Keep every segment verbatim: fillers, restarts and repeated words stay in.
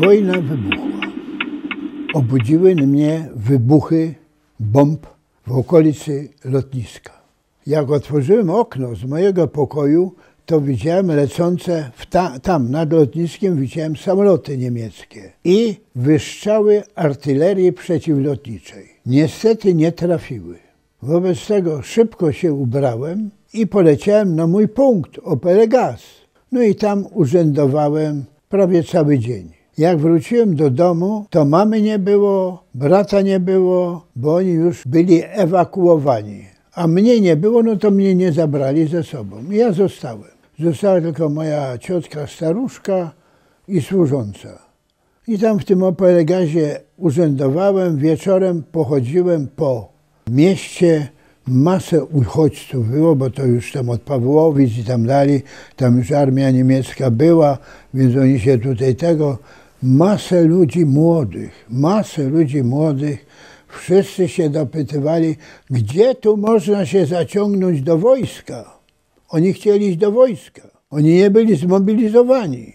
Wojna wybuchła. Obudziły mnie wybuchy bomb w okolicy lotniska. Jak otworzyłem okno z mojego pokoju, to widziałem lecące w ta, tam nad lotniskiem widziałem samoloty niemieckie i wystrzały artylerii przeciwlotniczej. Niestety nie trafiły. Wobec tego szybko się ubrałem i poleciałem na mój punkt Opel Gaz. No i tam urzędowałem prawie cały dzień. Jak wróciłem do domu, to mamy nie było, brata nie było, bo oni już byli ewakuowani. A mnie nie było, no to mnie nie zabrali ze sobą. I ja zostałem. Została tylko moja ciotka staruszka i służąca. I tam w tym Opel Gazie urzędowałem, wieczorem pochodziłem po mieście. Masę uchodźców było, bo to już tam od Pawłowic i tam dalej, tam już armia niemiecka była, więc oni się tutaj tego, masę ludzi młodych, masę ludzi młodych, wszyscy się dopytywali, gdzie tu można się zaciągnąć do wojska. Oni chcieli iść do wojska, oni nie byli zmobilizowani.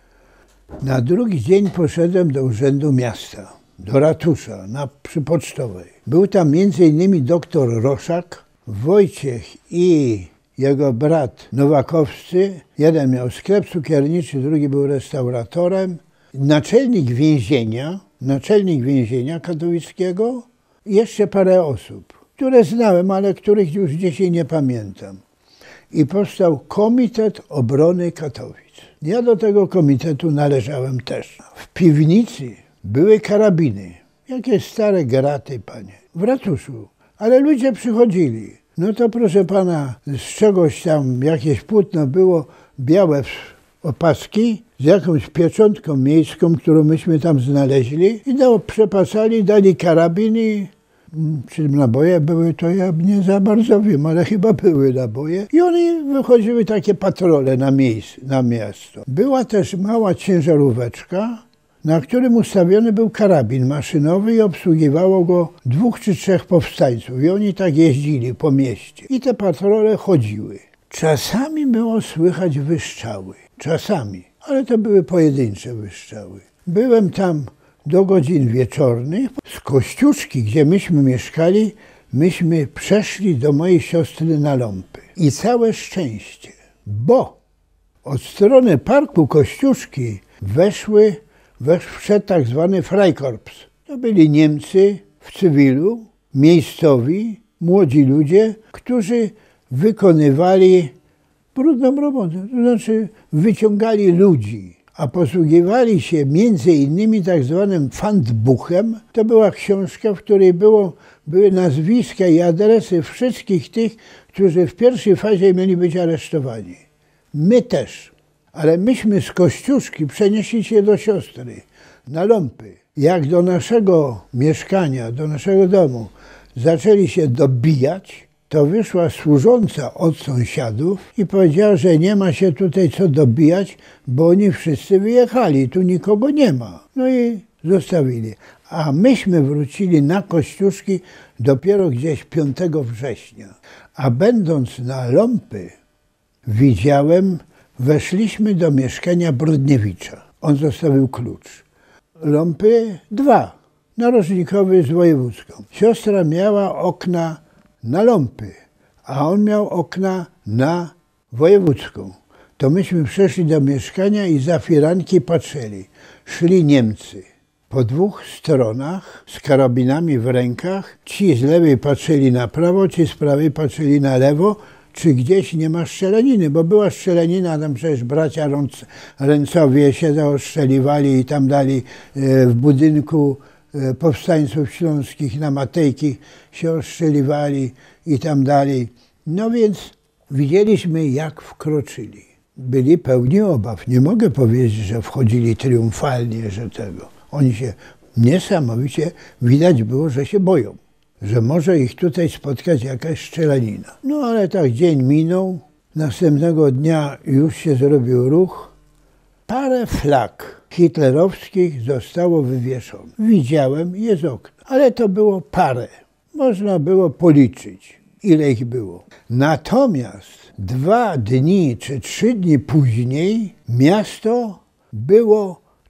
Na drugi dzień poszedłem do Urzędu Miasta, do ratusza na, przy Pocztowej. Był tam między innymi doktor Roszak, Wojciech i jego brat Nowakowscy. Jeden miał sklep cukierniczy, drugi był restauratorem. Naczelnik więzienia, naczelnik więzienia katowickiego i jeszcze parę osób, które znałem, ale których już dzisiaj nie pamiętam. I powstał Komitet Obrony Katowic. Ja do tego komitetu należałem też. W piwnicy były karabiny, jakieś stare graty, panie, w ratuszu, ale ludzie przychodzili. No to proszę pana, z czegoś tam jakieś płótno było, białe opaski z jakąś pieczątką miejską, którą myśmy tam znaleźli i dało, przepasali, dali karabiny. Czy naboje były, to ja nie za bardzo wiem, ale chyba były naboje. I oni wychodziły takie patrole na, miejsce, na miasto. Była też mała ciężaróweczka, na którym ustawiony był karabin maszynowy i obsługiwało go dwóch czy trzech powstańców. I oni tak jeździli po mieście. I te patrole chodziły. Czasami było słychać wystrzały. Czasami. Ale to były pojedyncze wystrzały. Byłem tam do godzin wieczornych. Z Kościuszki, gdzie myśmy mieszkali, myśmy przeszli do mojej siostry na Ląpy. I całe szczęście, bo od strony parku Kościuszki weszły wszedł tak zwany Freikorps. To byli Niemcy w cywilu, miejscowi, młodzi ludzie, którzy wykonywali brudną robotę, to znaczy wyciągali ludzi, a posługiwali się między innymi tak zwanym Pfandbuchem. To była książka, w której było, były nazwiska i adresy wszystkich tych, którzy w pierwszej fazie mieli być aresztowani. My też. Ale myśmy z Kościuszki przenieśli się do siostry, na Ląpy. Jak do naszego mieszkania, do naszego domu zaczęli się dobijać, to wyszła służąca od sąsiadów i powiedziała, że nie ma się tutaj co dobijać, bo oni wszyscy wyjechali, tu nikogo nie ma. No i zostawili. A myśmy wrócili na Kościuszki dopiero gdzieś piątego września. A będąc na Ląpy, widziałem, weszliśmy do mieszkania Brodniewicza. On zostawił klucz. Ląpy dwa, narożnikowy z wojewódzką. Siostra miała okna na Ląpy, a on miał okna na wojewódzką. To myśmy przeszli do mieszkania i za firanki patrzyli. Szli Niemcy po dwóch stronach z karabinami w rękach. Ci z lewej patrzyli na prawo, ci z prawej patrzyli na lewo, czy gdzieś nie ma strzelaniny, bo była strzelanina, tam przecież bracia Ręcowie się zaostrzeliwali i tam dali w budynku powstańców śląskich na Matejki się ostrzeliwali i tam dali. No więc widzieliśmy, jak wkroczyli. Byli pełni obaw. Nie mogę powiedzieć, że wchodzili triumfalnie, że tego. Oni się niesamowicie, widać było, że się boją, że może ich tutaj spotkać jakaś strzelanina. No ale tak dzień minął, następnego dnia już się zrobił ruch. Parę flag hitlerowskich zostało wywieszonych. Widziałem je z okna, ale to było parę. Można było policzyć, ile ich było. Natomiast dwa dni czy trzy dni później miasto było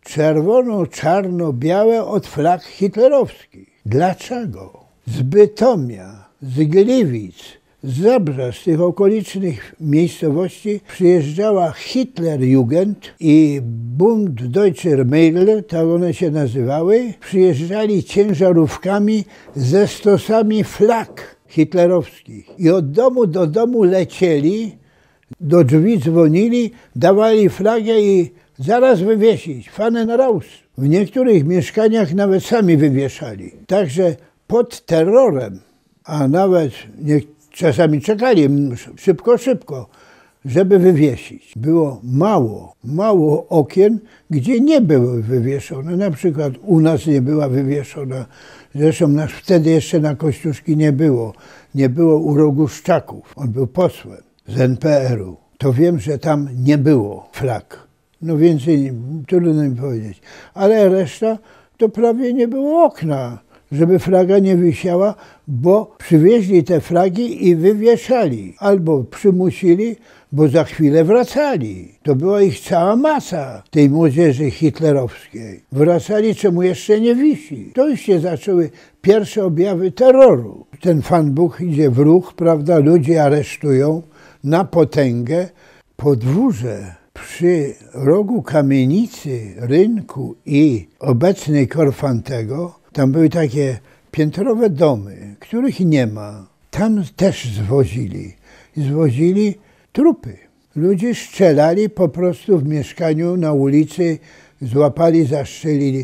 czerwono-czarno-białe od flag hitlerowskich. Dlaczego? Z Bytomia, z Gliwic, z Zabrza, z tych okolicznych miejscowości przyjeżdżała Hitlerjugend i Bund Deutscher Mädel, tak one się nazywały, przyjeżdżali ciężarówkami ze stosami flag hitlerowskich i od domu do domu lecieli, do drzwi dzwonili, dawali flagę i zaraz wywiesić, Fahnen raus. W niektórych mieszkaniach nawet sami wywieszali. Także pod terrorem, a nawet nie, czasami czekali szybko, szybko, żeby wywiesić. Było mało, mało okien, gdzie nie były wywieszone. Na przykład u nas nie była wywieszona. Zresztą nas wtedy jeszcze na Kościuszki nie było. Nie było u Roguszczaków. On był posłem z en pe er u. To wiem, że tam nie było flag. No więcej trudno mi powiedzieć. Ale reszta to prawie nie było okna, żeby flaga nie wisiała, bo przywieźli te flagi i wywieszali. Albo przymusili, bo za chwilę wracali. To była ich cała masa, tej młodzieży hitlerowskiej. Wracali, czemu jeszcze nie wisi. To już się zaczęły pierwsze objawy terroru. Ten Pan idzie w ruch, prawda, ludzie aresztują na potęgę. Podwórze przy rogu kamienicy, rynku i obecnej Korfantego, tam były takie piętrowe domy, których nie ma. Tam też zwozili. Zwozili trupy. Ludzie strzelali po prostu w mieszkaniu, na ulicy, złapali, zastrzelili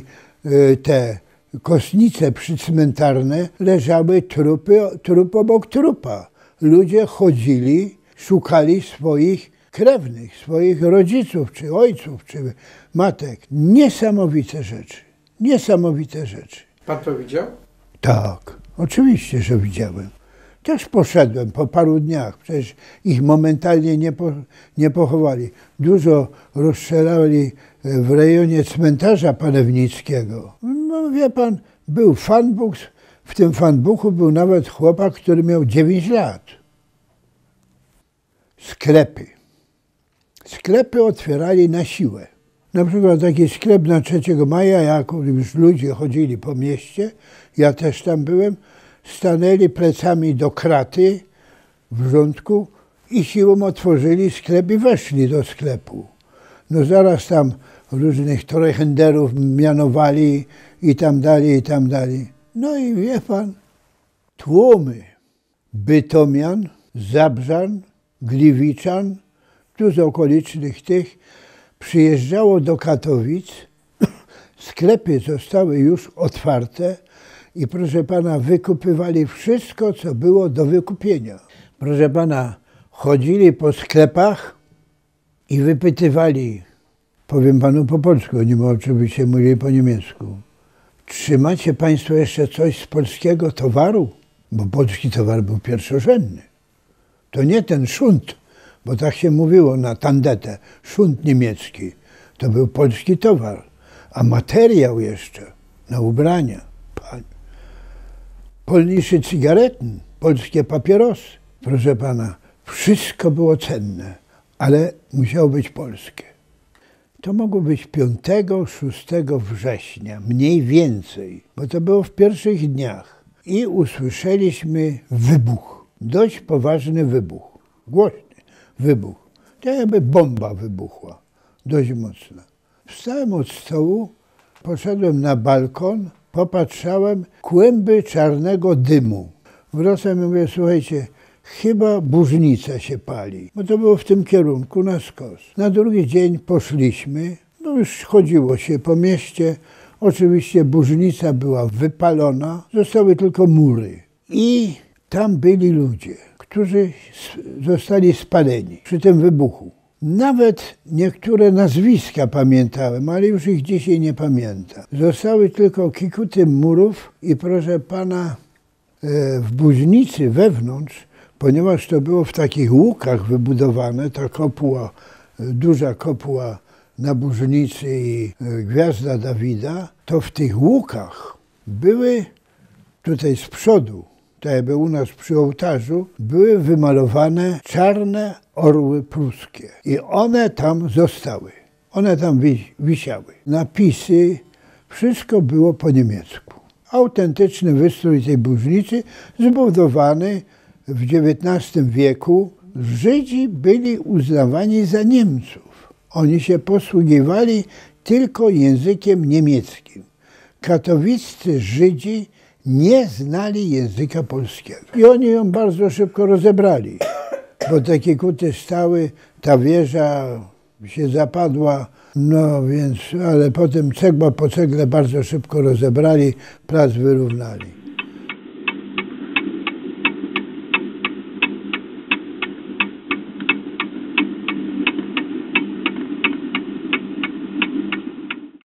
te kostnice przycmentarne, leżały trupy, trup obok trupa. Ludzie chodzili, szukali swoich krewnych, swoich rodziców, czy ojców, czy matek. Niesamowite rzeczy. Niesamowite rzeczy. Pan to widział? Tak, oczywiście, że widziałem. Też poszedłem po paru dniach, przecież ich momentalnie nie, po, nie pochowali. Dużo rozstrzelali w rejonie cmentarza Panewnickiego. No wie pan, był Fanbuch, w tym Fanbuchu był nawet chłopak, który miał dziewięć lat. Sklepy. Sklepy otwierali na siłę. Na przykład taki sklep na trzeciego maja, jak już ludzie chodzili po mieście, ja też tam byłem, stanęli plecami do kraty w rządku i siłą otworzyli sklep i weszli do sklepu. No zaraz tam różnych trojhenderów mianowali i tam dali, i tam dali. No i wie pan, tłumy bytomian, zabrzan, gliwiczan, tu z okolicznych tych, przyjeżdżało do Katowic, sklepy zostały już otwarte i proszę pana, wykupywali wszystko, co było do wykupienia. Proszę pana, chodzili po sklepach i wypytywali, powiem panu po polsku, nie ma oczywiście mówili po niemiecku, czy macie państwo jeszcze coś z polskiego towaru? Bo polski towar był pierwszorzędny. To nie ten szunt, bo tak się mówiło na tandetę, szunt niemiecki, to był polski towar, a materiał jeszcze na ubrania, polnische Zigaretten, polskie papierosy, proszę pana, wszystko było cenne, ale musiało być polskie. To mogło być piątego szóstego września, mniej więcej, bo to było w pierwszych dniach i usłyszeliśmy wybuch, dość poważny wybuch, głośny wybuch. To jakby bomba wybuchła, dość mocna. Wstałem od stołu, poszedłem na balkon, popatrzałem, kłęby czarnego dymu. Wracam i mówię, słuchajcie, chyba burznica się pali, bo to było w tym kierunku na skos. Na drugi dzień poszliśmy, no już chodziło się po mieście, oczywiście burznica była wypalona, zostały tylko mury. I tam byli ludzie, którzy zostali spaleni przy tym wybuchu. Nawet niektóre nazwiska pamiętałem, ale już ich dzisiaj nie pamiętam. Zostały tylko kikuty murów i proszę pana, w burznicy wewnątrz, ponieważ to było w takich łukach wybudowane, ta kopuła, duża kopuła na burznicy i gwiazda Dawida, to w tych łukach były tutaj z przodu, tak jakby u nas przy ołtarzu, były wymalowane czarne orły pruskie. I one tam zostały. One tam wisiały. Napisy, wszystko było po niemiecku. Autentyczny wystrój tej burznicy zbudowany w dziewiętnastym wieku. Żydzi byli uznawani za Niemców. Oni się posługiwali tylko językiem niemieckim. Katowiccy Żydzi nie znali języka polskiego. I oni ją bardzo szybko rozebrali, bo takie kuty stały, ta wieża się zapadła, no więc, ale potem cegła po cegle bardzo szybko rozebrali, plac wyrównali.